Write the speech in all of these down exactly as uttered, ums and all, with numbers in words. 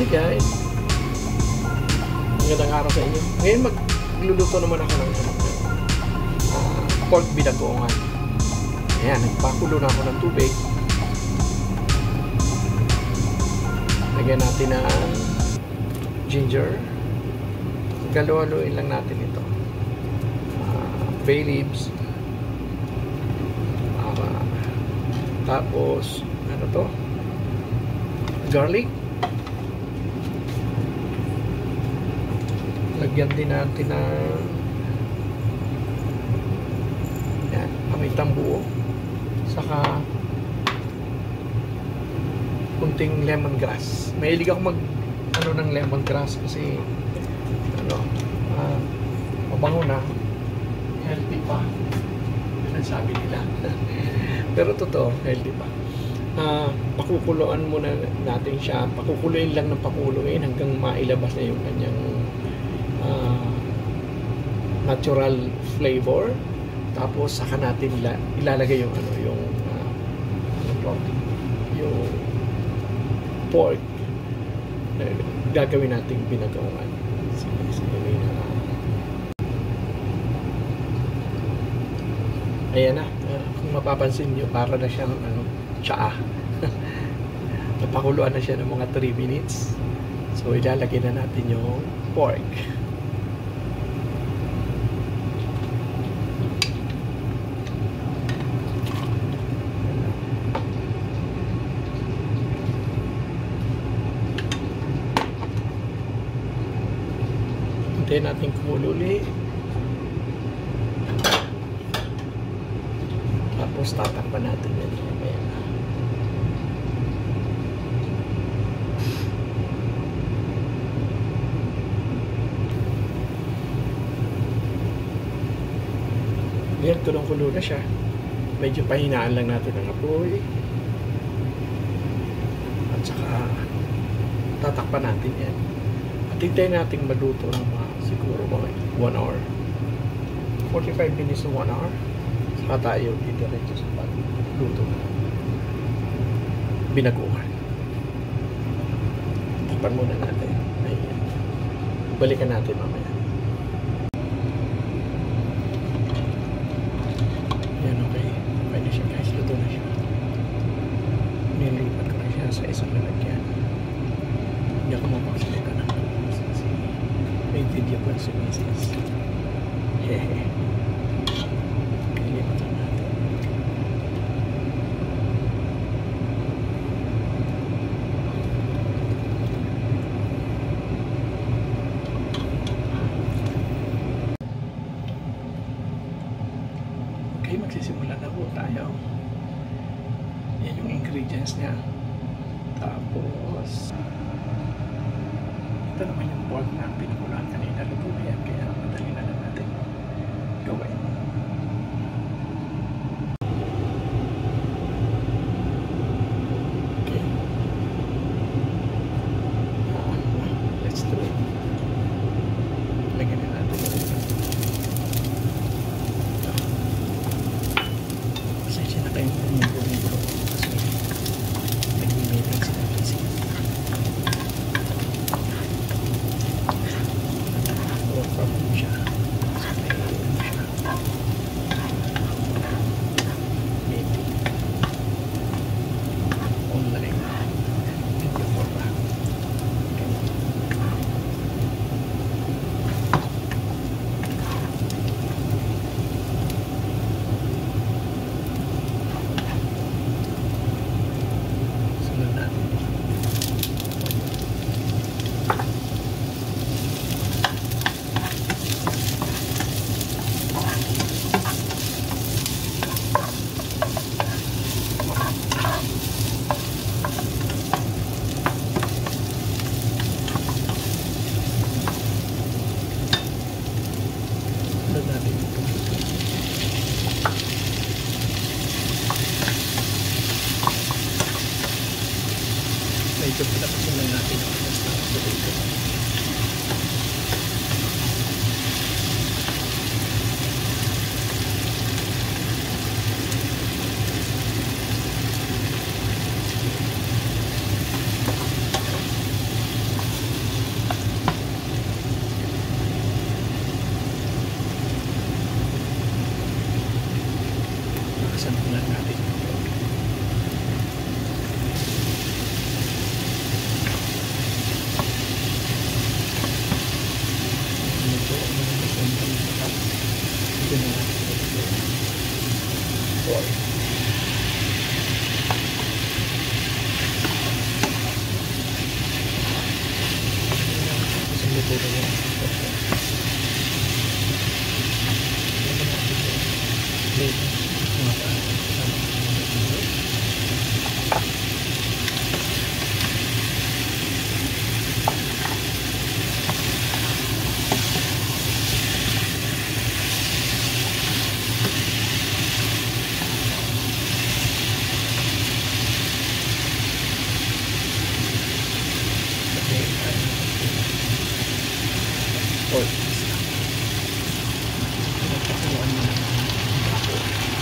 guys, magandang araw sa inyo. Ngayon magluluto naman ako ng uh, pork binagoongan. Ayan, nagpakulo na ako ng tubig. Lagyan natin ng ginger. Galo-haloin lang natin ito. Uh, bay leaves. Uh, tapos, ano to? Garlic. Lagyan din natin ng yan, pamitang buo. Saka kunting lemongrass. Mahilig ako mag ano ng lemongrass kasi ano, uh, mabango na, healthy pa. Yan ang sabi nila. Pero totoo, healthy pa. Uh, pakukuluan muna natin siya. Pakukuluin lang ng pakuluin hanggang mailabas na yung kanyang uh, natural flavor. Tapos saka natin ila ilalagay yung ano, yung uh, ano to, yung pork na gagawin nating binagoongan. Sige, sige na. Ayan na. Uh, kung mapapansin nyo, para na siyang ano, tsaa. Napakuluan na siya ng mga three minutes. So, ilalagay na natin yung pork. Hintayin natin kumululi. Tapos tatakpan natin yan. Ayan. Ayan, kulong-kulo na siya. Medyo pahinaan lang natin ang apoy. At saka tatakpan natin yan. At hintayin natin maluto ng mga siguro mga one hour. forty-five minutes to one hour. Saka tayo dito rin sa pagluto na binagoongan. Takpan muna natin. Ayan. Balikan natin mamaya. Ayan, okay. Okay na siya guys. Luto na siya. Nilipat ko na siya sa isang lalagyan. Hindi ako mapagsalita ng may video ko sa misis. Hehe. Nilipatan natin. Okay, magsisimula na po tayo. Yan yung ingredients niya. Tapos ito naman yung pork na pinukulaan kanina. Luto na yan, kaya madali na lang natin gawin. Okay. Uh, let's do it. Lagyan na natin ito. Pasensya na kayong pumiguro-miguro kasi nag-meeting sila kasi. Problem siya. So, may ano siya. Meeting. Online. Video call ba? Sunod natin. Medyo pinapasin lang natin ang oras na dito. pork. Pinagpakuloan mo ng baboy.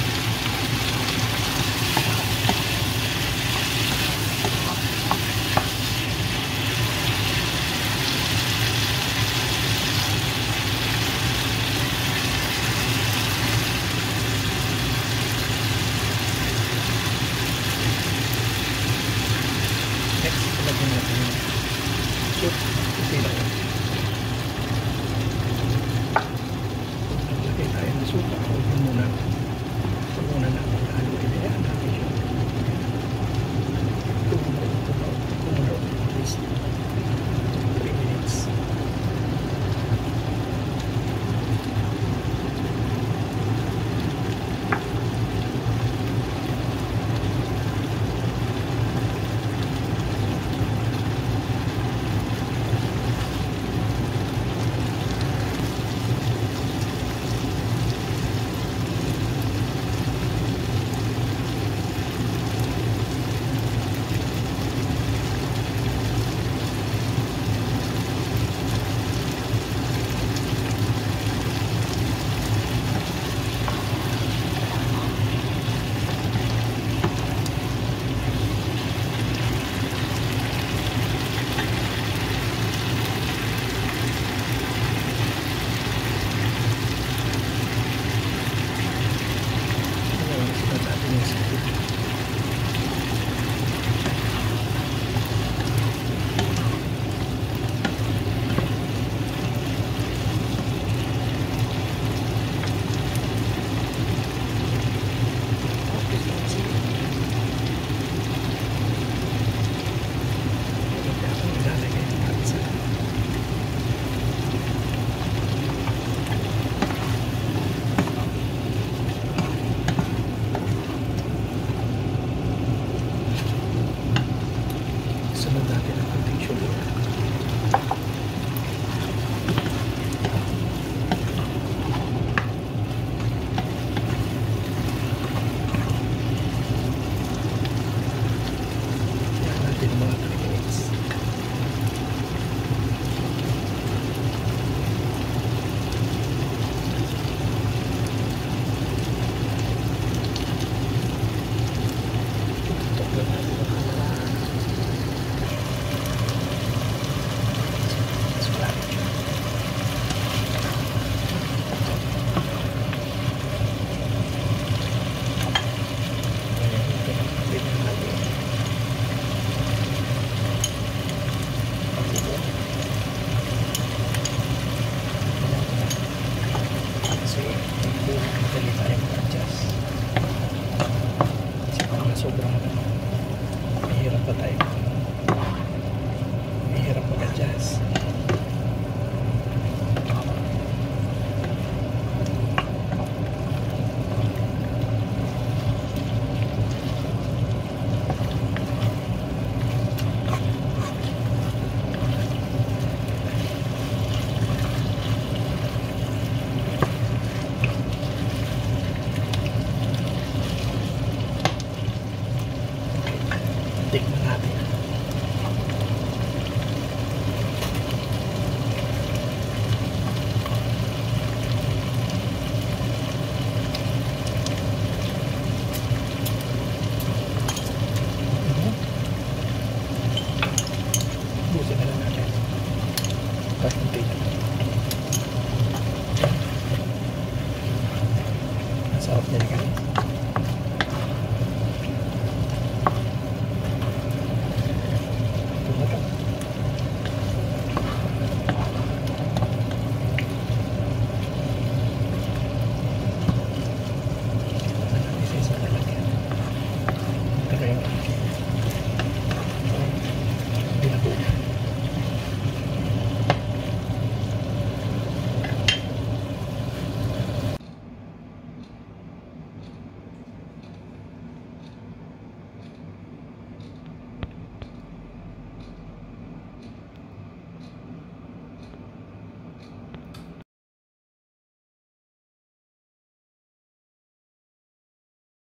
Next, ilagyan natin yung soup. Ito lang. Lagay tayo ng soup. Huwag muna. Huwag muna natin. Halo, ilayaan natin siya. Tumulo, tumulo, tumulo. At least three minutes. Sunod natin ang konting sugar. Yan natin ang mga three minutes. Tutok lang natin ang mga sobrang mahirap pa tayo. Mahirap mag-adjust. Tikman natin.